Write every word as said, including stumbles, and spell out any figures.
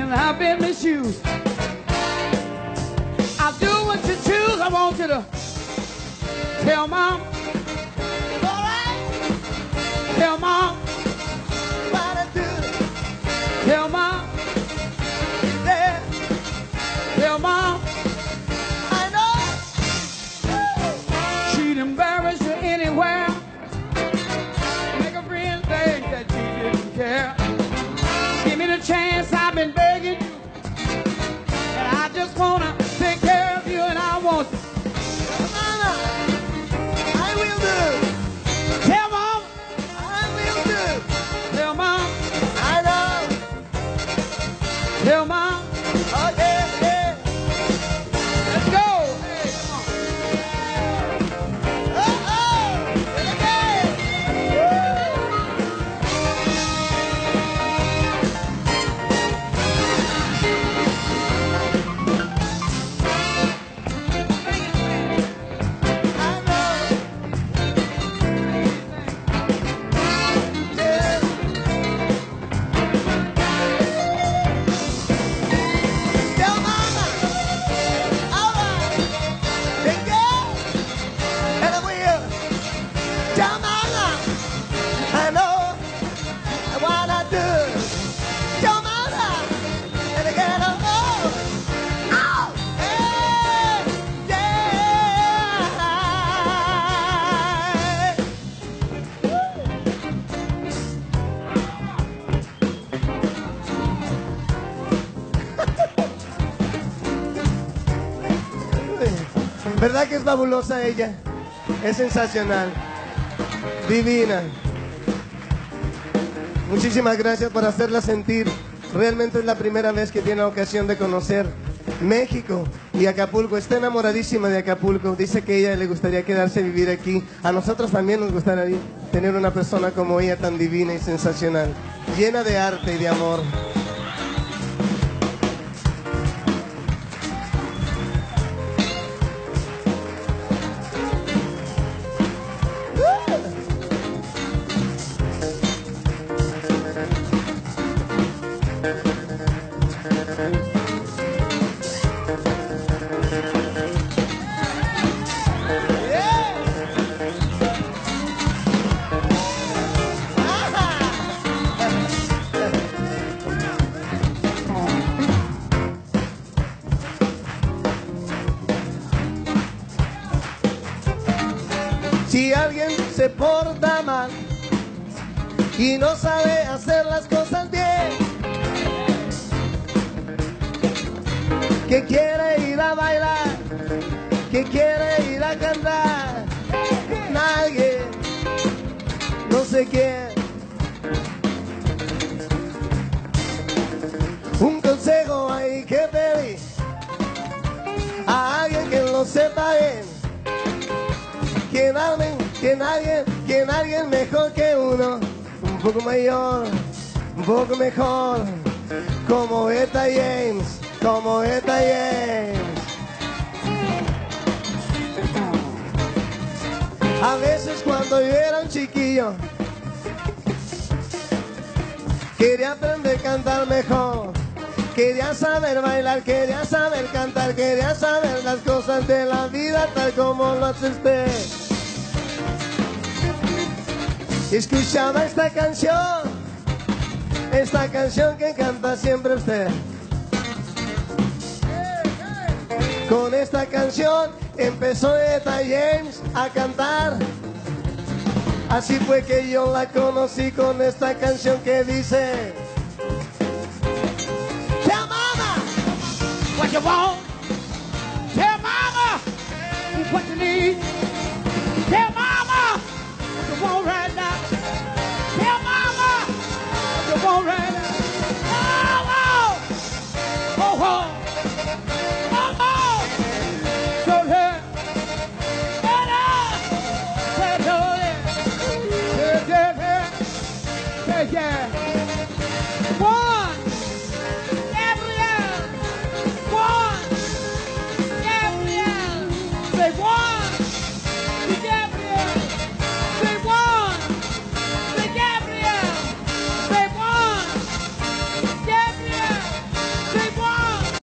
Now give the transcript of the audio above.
and I've been misused. I'll do what you choose. I want you to tell Mom. All right. Tell Mom what I do. Tell Mom. Yeah. Tell Mom. I know. She'd embarrass you anywhere. Make a friend think that she didn't care. Give me the chance, I've been begging you. And I just wanna take care of you, and I want you. Mama, I will do. Tell Mom, I will do. Tell Mom, I know. Tell Mom, oh yeah, yeah. Let's go. Hey, come on. Oh, oh, again. ¿Verdad que es fabulosa ella? Es sensacional, divina. Muchísimas gracias por hacerla sentir. Realmente es la primera vez que tiene la ocasión de conocer México y Acapulco. Está enamoradísima de Acapulco. Dice que a ella le gustaría quedarse a vivir aquí. A nosotros también nos gustaría tener una persona como ella, tan divina y sensacional, llena de arte y de amor. Si alguien se porta mal y no sabe hacer las cosas bien, que quiere ir a bailar, que quiere ir a cantar, nadie, no sé quién. Un consejo ahí que pedí a alguien que lo sepa bien, que alguien, que nadie, que alguien mejor que uno, un poco mayor, un poco mejor, como Etta James, como Etta James. A veces cuando yo era un chiquillo, quería aprender a cantar mejor, quería saber bailar, quería saber cantar, quería saber las cosas de la vida tal como lo hace usted. Escuchaba esta canción, esta canción que canta siempre usted. Con esta canción empezó Etta James a cantar. Así fue que yo la conocí con esta canción que dice: Tell mama what you want. Tell mama what you need.